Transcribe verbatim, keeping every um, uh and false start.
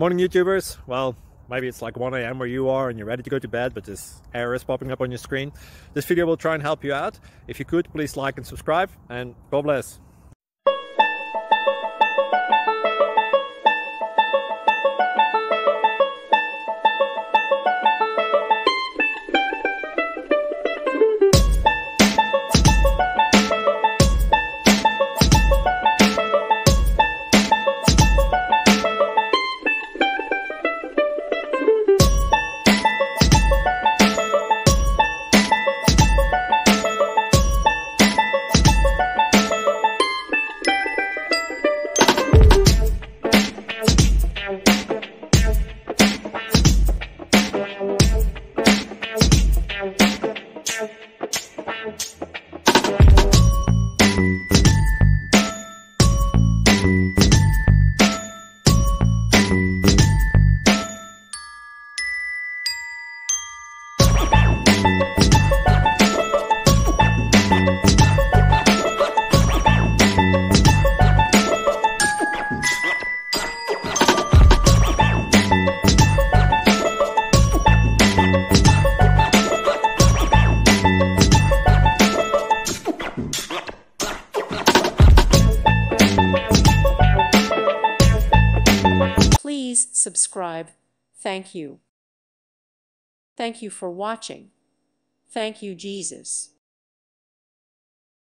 Morning YouTubers. Well, maybe it's like one A M where you are and you're ready to go to bed, but this error is popping up on your screen. This video will try and help you out. If you could, please like and subscribe, and God bless. Please subscribe. Thank you. Thank you for watching. Thank you, Jesus.